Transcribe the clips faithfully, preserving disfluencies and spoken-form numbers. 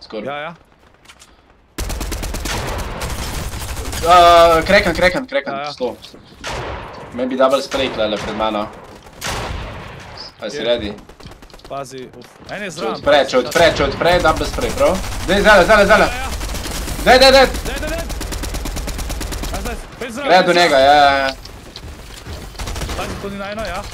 Skoraj. Ja, ja. Uh, krekan, krekan, krekan, Ja, ja. sto. Maybe double spray klele pred mano. A si Kje? ready? Pazi, uf. En je Če zraven. odpre, če odpre, če odpre, double spray, prav? Dej, zale, zale, zale. Ja, ja. Dej, dej, dej. Dej, dej, dej. Ja, zdaj, pet zraven. Gre do njega, ja, ja, ja. Pazi, to ni najno, ja.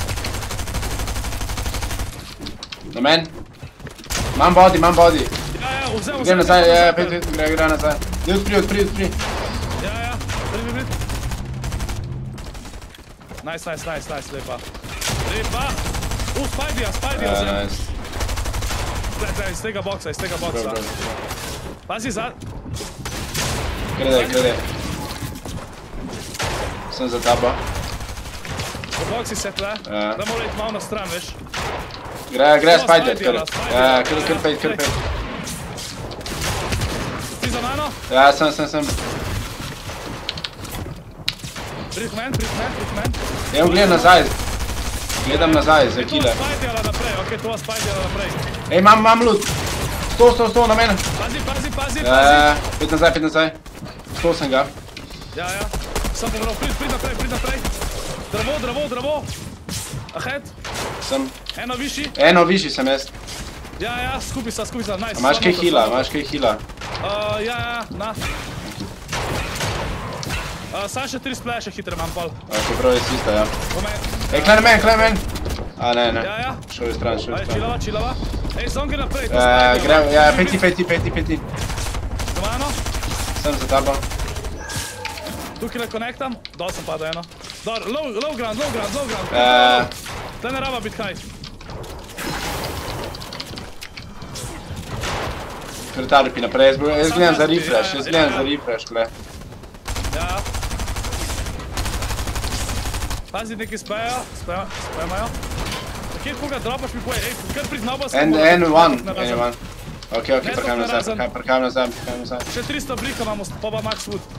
Na men. Imam body, imam body. Ja, ja, vzem, vzem. Grem nazaj, ja, ja, pet, pet, gre, gre nazaj. Dej, odpri, odpri, odpri. Ja, ja, prvi bit. Nice, nice, nice, nice, lepa. Lepa. U, Spideyja, Spideyja Ja, vzem. nice. Gled, gled, iz tega boksa, iz tega Prav, boksa. prav. Pazi, za... Krede, krede. Sem za tabo. V boksi se tle. Ja. Da mora iti malo na stran, veš. Gre, gre, To, Spider, Spideyja, kar. Spideyja. Ja, kar, kar pet, kar pet. Ti za mano? Ja, sem, sem, sem. Prid men, prid men, prid men. Evo, gledam nazaj. Gledam nazaj, za E, to kile. Spideyja naprej, okej, to Spideyja naprej. Ej, imam, imam loot. Sto, sto, sto, na mene. Pazi, pazi, pazi, Ja, pazi. ja, pet nazaj, pet nazaj. Sto sem ga. Ja, ja. Sem pomral, prid, prid naprej, prid naprej. Drevo, drevo, drevo. Ahead. Sem. Eno višji. Eno višji sem jaz. Ja, ja, skupaj sta, skupaj sta, nice. A imaš kaj Sva hila, noter, imaš kaj hila. Uh, ja, ja, na. Uh, Sam še tri splashe hitre imam pol. Ok, prav je sista, ja. Po meni. Ej, klej na men, klej na men. A, ne, ne. Ja, ja. Šel je stran, šel je Ajde, stran. chillava, chillava. Ej, zon gre naprej, to Ja, Spideyja. gre, ja, peti, peti, peti, peti. Domano. Sem za tabo. Tukaj le konektam. Dol sem padel eno. Dor, low, low ground, low ground, low ground. Ja. Tle ne raba biti high. Kretarpi naprej, jaz bo- jaz gledam za refresh, jaz gledam za refresh, kle. Ja. Pazi, neki spejo, spejo, spejmajo. Kje koga dropaš mi poje, ej, kar priznal pa sem. En, en, one, en, one. Ok, ok, Ne, parkajam to nazaj, narazen. parkajam, parkajam nazaj, parkajam nazaj. Še tristo blika imamo, pa pa max wood.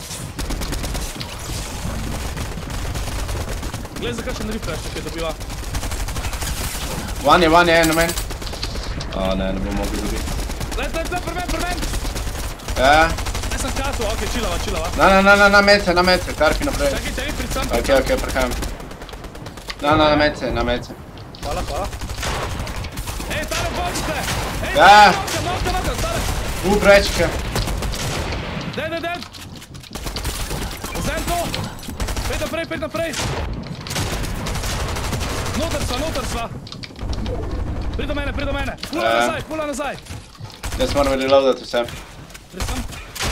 Glej, za kakšen refresh tukaj dobiva. One je, one je, en na men. O, ne, ne bom mogel dobiti. Let, let, let, premen, premen! Ja, Ne sem katu, okej, chillava, chillava. na, na, na, na, na mece, na mece, tarpi naprej. Čakaj, čakaj, prid sem. Ok, ok, parkajam. Na, na, na mece, na mece. Hvala, hvala. Ej, tale box te! Ej, Ja. noter, noter, noter, tale! U, brečke. Dead, dead, dead! Vzem to! Pet naprej, pet naprej! Noter sva, noter sva! Prid do mene, prid do mene! Pula Ja. nazaj, pula nazaj! Jaz moram reloadati vse. Prid sem.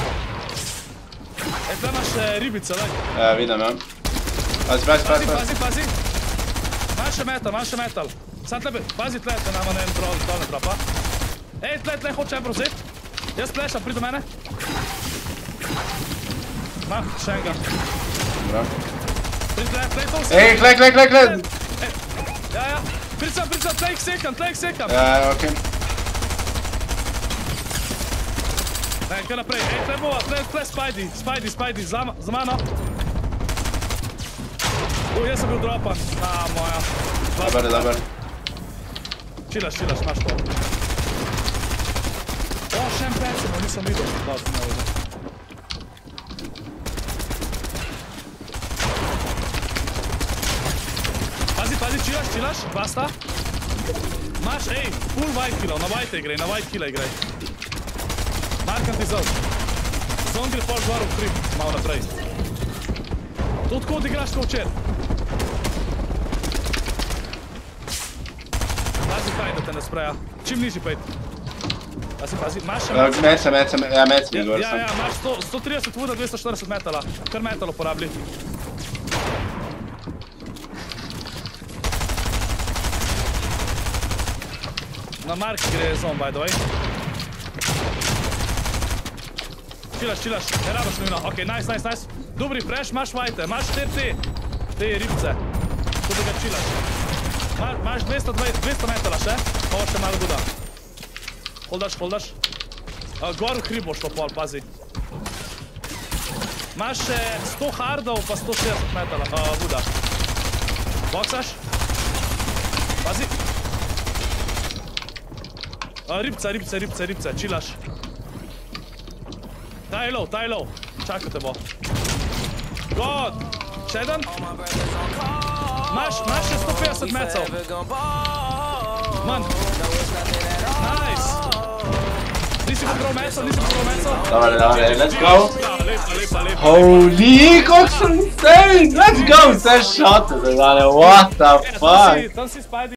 Ej, tle imaš eh, ribice, lej. Ja, vidim, ja. Pazi, pazi, Pazi, pazi, pazi. pazi, pazi! Imaš še metal, imaš še metal. Sam tle, pazi tle, te nama ne en troll, dol ne dropa. Ej, tle, tle, hoče en prozet. Jaz splasham, prid do mene. Na, še enega. Dobro. Prid tle, tle, to vse. Ej, klej, klej, klej, klej. Ja, ja. Prid sem, prid sem, tle jih sekam, tle jih sekam. Ja, ok. Ne, kaj naprej. Ej, tle bova, tle, tle Spidey, Spidey, Spidey, za, ma- za mano. U, jaz sem bil dropan. A, moja. Dobar, dobar. Čilaš, čilaš, imaš to. O, še en pecimo, nisem videl. Dobro, ne vidim. Pazi, pazi, čilaš, čilaš, basta. Maš, ej, full white killov, na white igraj, na white killa igraj. Markam ti zov. Zon gre pol gor v hrib, malo naprej. To tako odigraš kot včer. Pazi, kaj da te ne spreja. Čim nižji pejt. Pazi, pazi, imaš še Ja, mece, mece, ja, mece mi Ja, gor ja, sem. ja, imaš sto, sto trideset vuda, dvesto štirideset metala. Kar metal uporabli. Na mark gre zon, by the way. Čilaš, čilaš, ne rabaš nujno. Ok, nice, nice, nice. Dobri, fresh, imaš vajte, imaš te te, te ribce. Tudi ga čilaš. Ma, imaš dvesto dvajset, dvesto metala še, pa bo še malo vuda. Holdaš, holdaš. Uh, gor v hrib boš to pol, pazi. Imaš še sto hardov, pa sto šestdeset metala, uh, vuda. Boksaš? Pazi. A, ribce, ribce, ribce, ribce, čilaš. Ta je low, ta je low. Čakal te bo. God! Še eden? Maš, maš še sto petdeset mecov. Man. Nice. Nisi poprav meco, nisi poprav meco. Dobre, dobre, let's go. Lepa, lepa, lepa. Holy, kako sem insane! Let's go, vse šote, what the fuck? Tam si spajdi.